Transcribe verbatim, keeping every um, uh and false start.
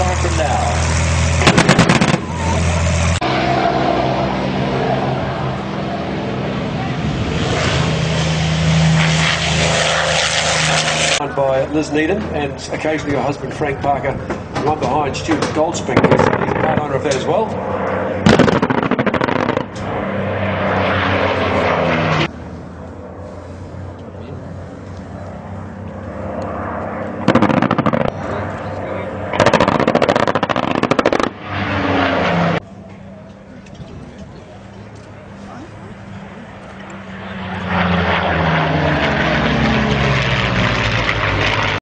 time from now. By Liz Needham and occasionally her husband Frank Parker, the one behind Stuart Goldsmith. He's a part owner of that as well.